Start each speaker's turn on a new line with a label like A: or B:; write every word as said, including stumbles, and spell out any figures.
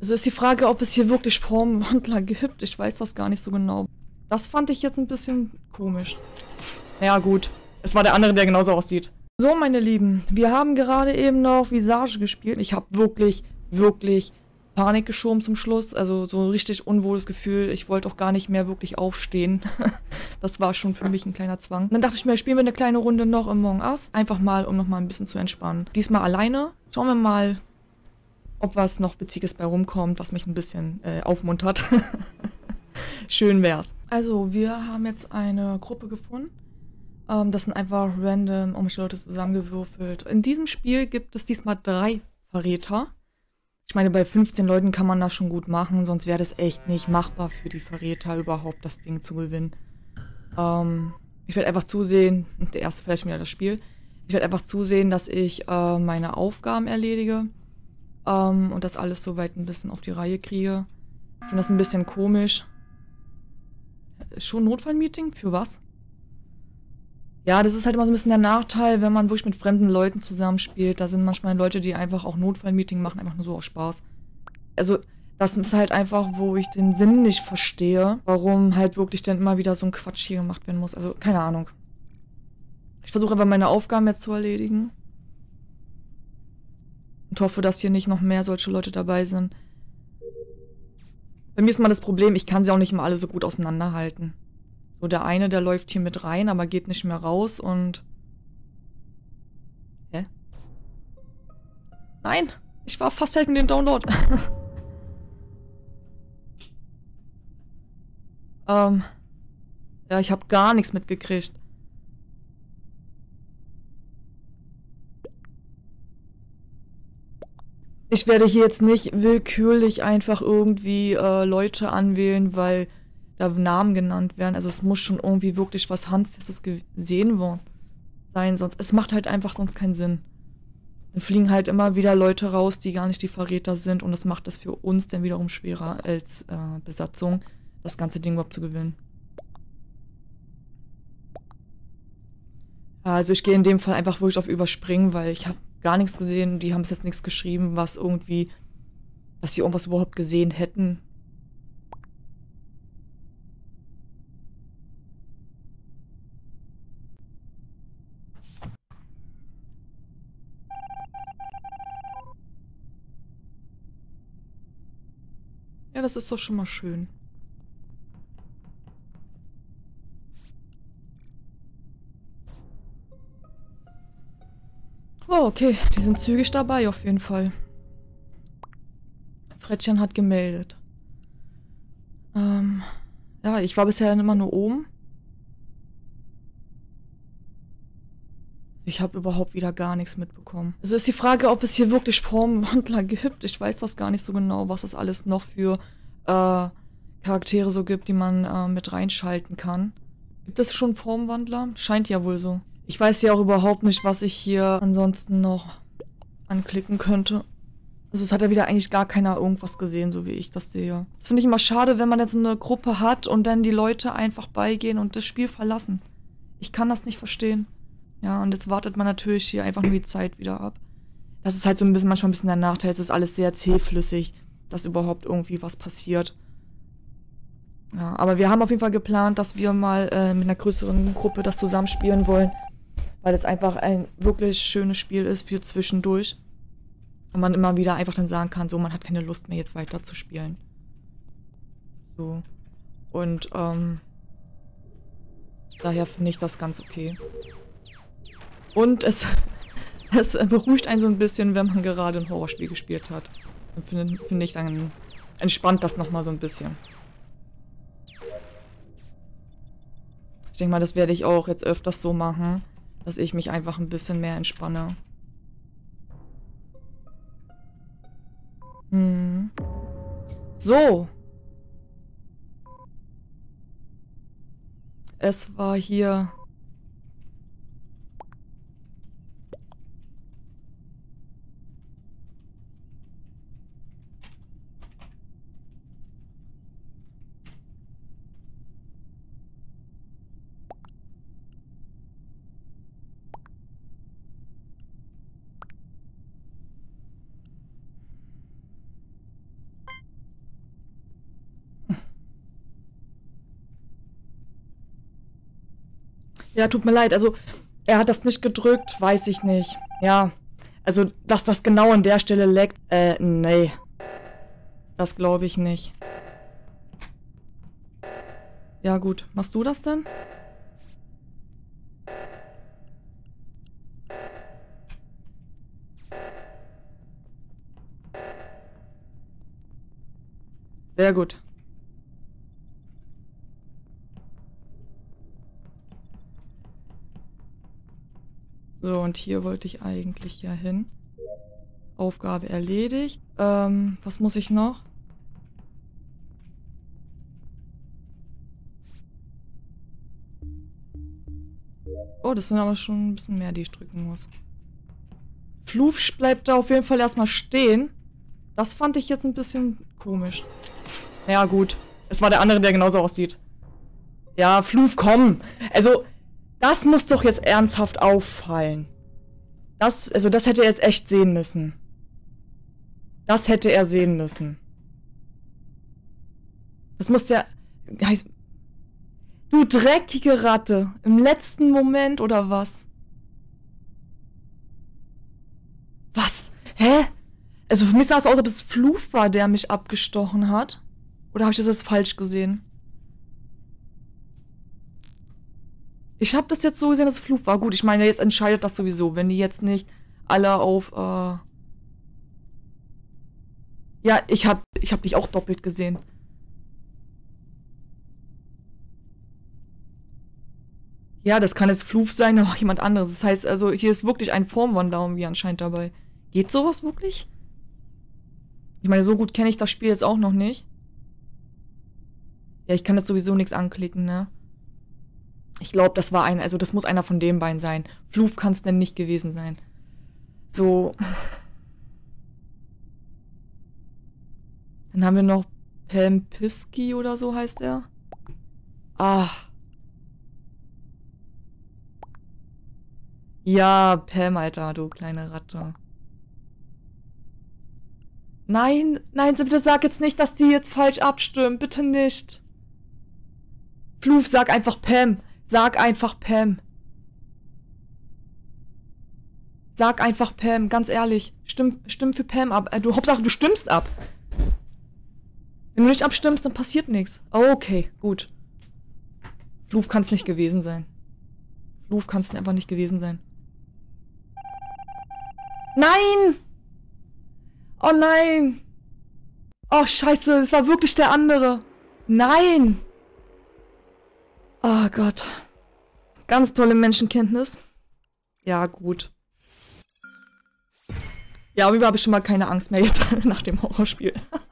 A: Also ist die Frage, ob es hier wirklich Formwandler gibt. Ich weiß das gar nicht so genau. Das fand ich jetzt ein bisschen komisch. Ja gut, es war der andere, der genauso aussieht. So, meine Lieben, wir haben gerade eben noch Visage gespielt. Ich habe wirklich, wirklich Panik geschoben zum Schluss. Also so ein richtig unwohles Gefühl. Ich wollte auch gar nicht mehr wirklich aufstehen. Das war schon für mich ein kleiner Zwang. Und dann dachte ich mir, spielen wir eine kleine Runde noch Among Us. Einfach mal, um noch mal ein bisschen zu entspannen. Diesmal alleine. Schauen wir mal, ob was noch Witziges bei rumkommt, was mich ein bisschen äh, aufmuntert. Schön wär's. Also, wir haben jetzt eine Gruppe gefunden. Ähm, das sind einfach random irgendwelche Leute zusammengewürfelt. In diesem Spiel gibt es diesmal drei Verräter. Ich meine, bei fünfzehn Leuten kann man das schon gut machen, sonst wäre das echt nicht machbar für die Verräter, überhaupt das Ding zu gewinnen. Ähm, ich werde einfach zusehen, der erste vielleicht wieder das Spiel, ich werde einfach zusehen, dass ich äh, meine Aufgaben erledige ähm, und das alles soweit ein bisschen auf die Reihe kriege. Ich finde das ein bisschen komisch. Schon Notfallmeeting? Für was? Ja, das ist halt immer so ein bisschen der Nachteil, wenn man wirklich mit fremden Leuten zusammenspielt. Da sind manchmal Leute, die einfach auch Notfallmeeting machen, einfach nur so aus Spaß. Also, das ist halt einfach, wo ich den Sinn nicht verstehe, warum halt wirklich dann immer wieder so ein Quatsch hier gemacht werden muss. Also, keine Ahnung. Ich versuche einfach meine Aufgaben jetzt zu erledigen. Und hoffe, dass hier nicht noch mehr solche Leute dabei sind. Bei mir ist mal das Problem, ich kann sie auch nicht immer alle so gut auseinanderhalten. So, der eine, der läuft hier mit rein, aber geht nicht mehr raus und... Hä? Nein! Ich war fast fertig mit dem Download. ähm... Ja, ich habe gar nichts mitgekriegt. Ich werde hier jetzt nicht willkürlich einfach irgendwie äh, Leute anwählen, weil da Namen genannt werden. Also es muss schon irgendwie wirklich was Handfestes gesehen worden sein, sonst es macht halt einfach sonst keinen Sinn. Dann fliegen halt immer wieder Leute raus, die gar nicht die Verräter sind und das macht es für uns dann wiederum schwerer als äh, Besatzung, das ganze Ding überhaupt zu gewinnen. Also ich gehe in dem Fall einfach wirklich auf Überspringen, weil ich habe gar nichts gesehen. Die haben bis jetzt nichts geschrieben, was irgendwie, dass sie irgendwas überhaupt gesehen hätten. Ja, das ist doch schon mal schön. Oh, okay. Die sind zügig dabei auf jeden Fall. Frettchen hat gemeldet. Ähm, ja, ich war bisher immer nur oben. Ich habe überhaupt wieder gar nichts mitbekommen. Also ist die Frage, ob es hier wirklich Formwandler gibt. Ich weiß das gar nicht so genau, was es alles noch für äh, Charaktere so gibt, die man äh, mit reinschalten kann. Gibt es schon Formwandler? Scheint ja wohl so. Ich weiß ja auch überhaupt nicht, was ich hier ansonsten noch anklicken könnte. Also es hat ja wieder eigentlich gar keiner irgendwas gesehen, so wie ich das sehe. Das finde ich immer schade, wenn man jetzt so eine Gruppe hat und dann die Leute einfach beigehen und das Spiel verlassen. Ich kann das nicht verstehen. Ja, und jetzt wartet man natürlich hier einfach nur die Zeit wieder ab. Das ist halt so ein bisschen, manchmal ein bisschen der Nachteil. Es ist alles sehr zähflüssig, dass überhaupt irgendwie was passiert. Ja, aber wir haben auf jeden Fall geplant, dass wir mal äh, mit einer größeren Gruppe das zusammenspielen wollen. Weil es einfach ein wirklich schönes Spiel ist für zwischendurch. Und man immer wieder einfach dann sagen kann, so, man hat keine Lust mehr, jetzt weiter zu spielen. So. Und, ähm... daher finde ich das ganz okay. Und es, es beruhigt einen so ein bisschen, wenn man gerade ein Horrorspiel gespielt hat. Dann finde find ich, dann entspannt das nochmal so ein bisschen. Ich denke mal, das werde ich auch jetzt öfters so machen, dass ich mich einfach ein bisschen mehr entspanne. Hm. So. Es war hier... Ja, tut mir leid. Also, er hat das nicht gedrückt, weiß ich nicht. Ja. Also, dass das genau an der Stelle leckt, äh, nee. Das glaube ich nicht. Ja, gut. Machst du das denn? Sehr gut. So, und hier wollte ich eigentlich ja hin. Aufgabe erledigt. Ähm, was muss ich noch? Oh, das sind aber schon ein bisschen mehr, die ich drücken muss. Fluf bleibt da auf jeden Fall erstmal stehen. Das fand ich jetzt ein bisschen komisch. Ja, gut. Es war der andere, der genauso aussieht. Ja, Fluf, komm. Also, das muss doch jetzt ernsthaft auffallen. Das, also das hätte er jetzt echt sehen müssen. Das hätte er sehen müssen. Das muss der... Du dreckige Ratte. Im letzten Moment oder was? Was? Hä? Also für mich sah es aus, als ob es Fluf war, der mich abgestochen hat. Oder habe ich das jetzt falsch gesehen? Ich habe das jetzt so gesehen, dass es Fluf war. Gut, ich meine, jetzt entscheidet das sowieso. Wenn die jetzt nicht alle auf... Äh ja, ich habe ich hab dich auch doppelt gesehen. Ja, das kann jetzt Fluf sein, aber auch jemand anderes. Das heißt also, hier ist wirklich ein Formwandler irgendwie anscheinend dabei. Geht sowas wirklich? Ich meine, so gut kenne ich das Spiel jetzt auch noch nicht. Ja, ich kann jetzt sowieso nichts anklicken, ne? Ich glaube, das war ein, also das muss einer von den beiden sein. Fluf kann es denn nicht gewesen sein. So. Dann haben wir noch Pempiski oder so heißt er. Ah. Ja, Pam, Alter, du kleine Ratte. Nein, nein, bitte sag jetzt nicht, dass die jetzt falsch abstimmen. Bitte nicht. Fluf, sag einfach Pam. Sag einfach Pam. Sag einfach Pam, ganz ehrlich. Stimm, stimm für Pam ab. Äh, du, Hauptsache, du stimmst ab. Wenn du nicht abstimmst, dann passiert nichts. Okay, gut. Fluf kann es nicht gewesen sein. Fluf kann es einfach nicht gewesen sein. Nein! Oh nein! Oh scheiße, es war wirklich der andere. Nein! Oh Gott. Ganz tolle Menschenkenntnis. Ja, gut. Ja, darüber habe ich schon mal keine Angst mehr jetzt nach dem Horrorspiel.